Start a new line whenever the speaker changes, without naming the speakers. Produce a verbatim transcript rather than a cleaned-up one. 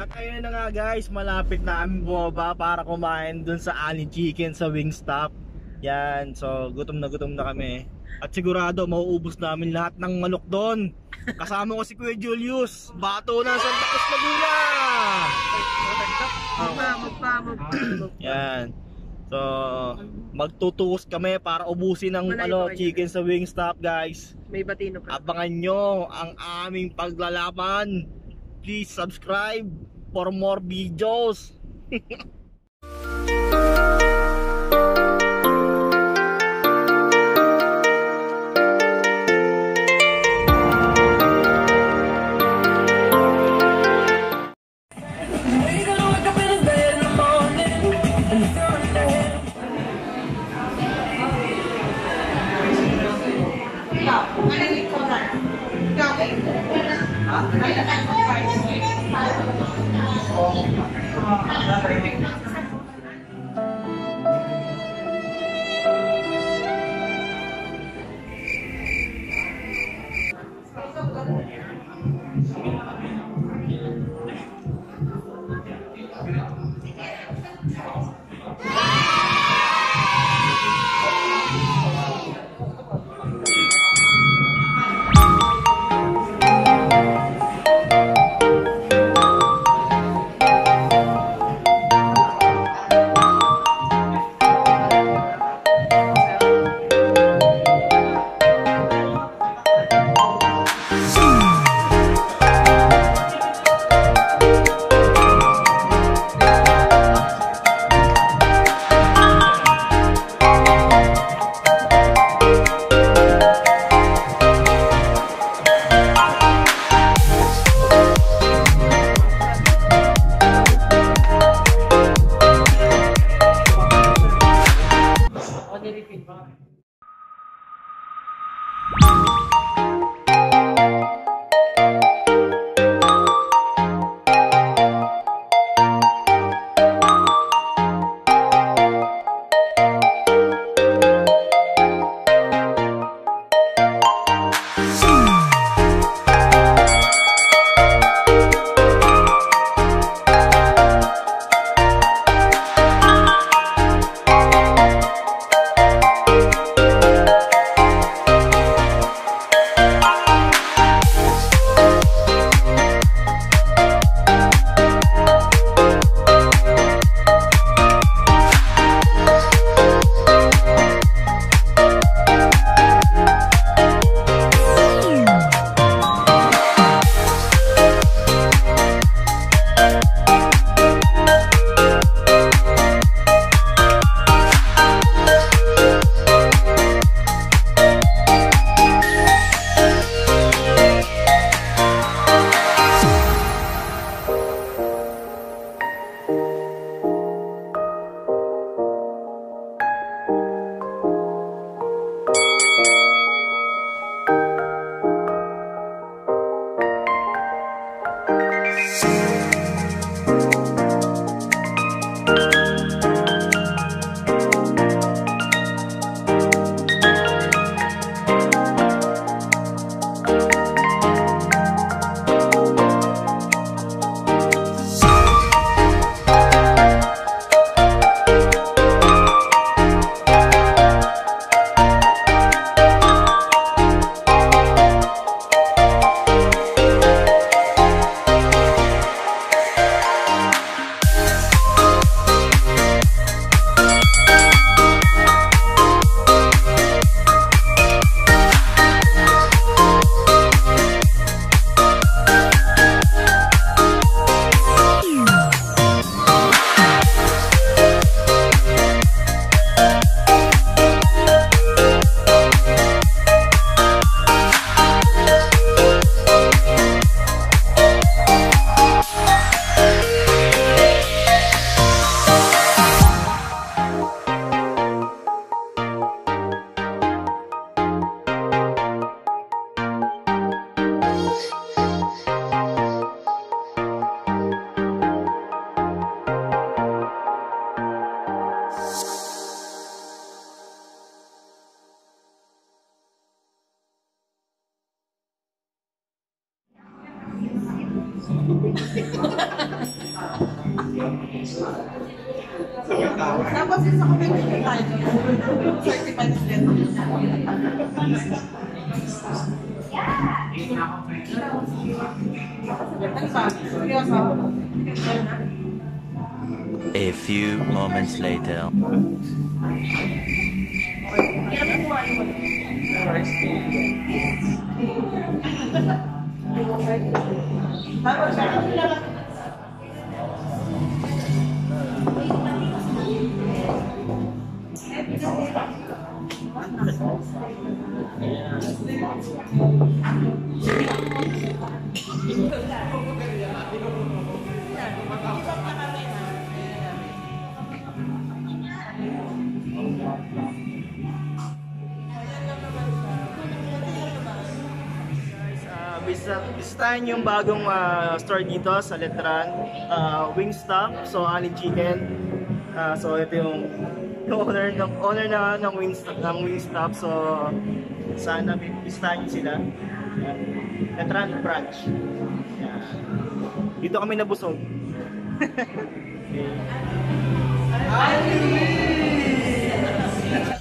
At ayun na nga guys, malapit na kami bumaba para kumain dun sa Unli Chicken sa Wingstuff. Yan, so gutom na gutom na kami. At sigurado mauubos namin lahat ng manok doon. Kasama ko si Kuya Julius, bato na Santa Cruz, Laguna. Yan. So, magtutuos kami para ubusin ng ano, chicken sa Wingstuff guys.
May batino pa.
Abangan nyo ang aming paglalaban. Please subscribe for more videos.
Tapos yung sa community tayo, thirty minutes din.
A few moments later.
Bisitahin yung bagong uh, store dito sa Letran, uh, Wingstuff, so Unli chicken. Uh, so ito yung, yung owner ng owner na ng Wingstuff, ng Wingstuff. So sana bisitahin sila. Uh, Letran branch. Yeah. Dito kami nabusog. Okay.